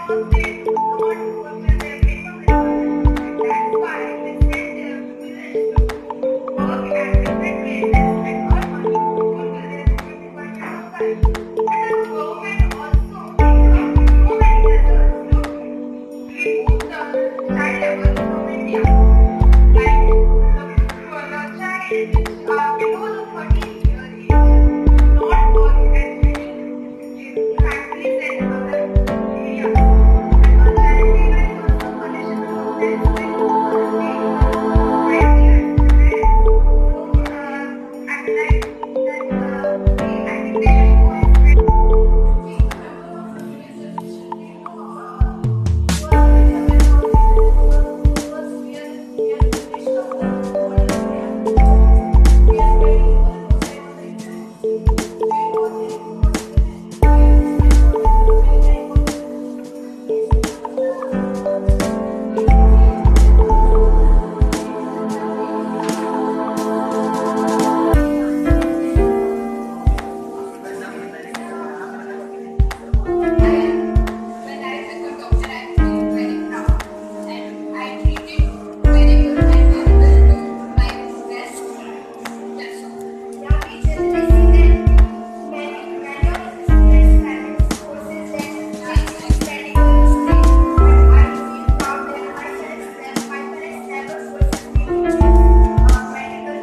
was they do not fulfill their requirements. That's why they send their students to work at different places and earn money to fulfill their requirements of life. And the government also takes up so many measures to remove the child labor from India, like for the child which are below the 13-year age, not work at many factories and other areas. And the child labor is also punishable offense by the state, 5 years. So, I like that I think they should when I was a good doctor, I feel very proud and I treated very good and very well to my best. That's all. Yeah, we generally see that many of the students have courses that medical stream, but I feel proud that my parents never forced me to choose medical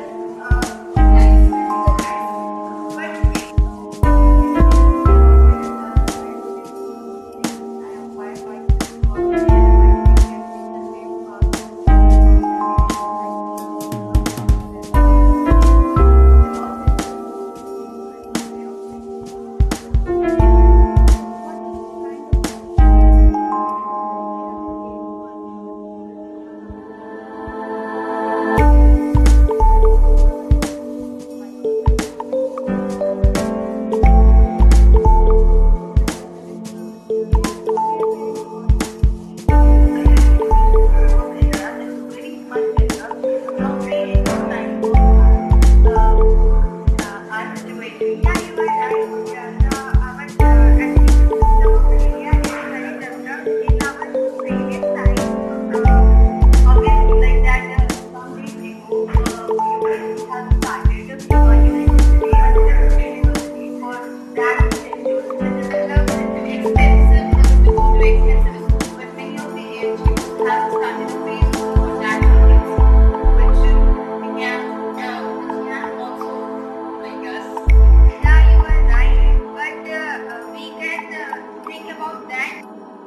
think about that.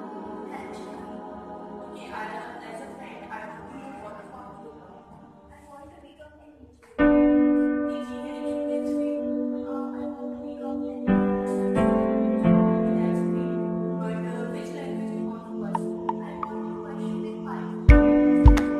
Okay, as a friend, I want to know what about you. I want to become an engineer. I want to become an engineer. That's great. But which language you want to pursue? I want to pursue with Python.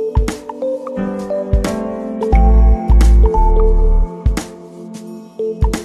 you.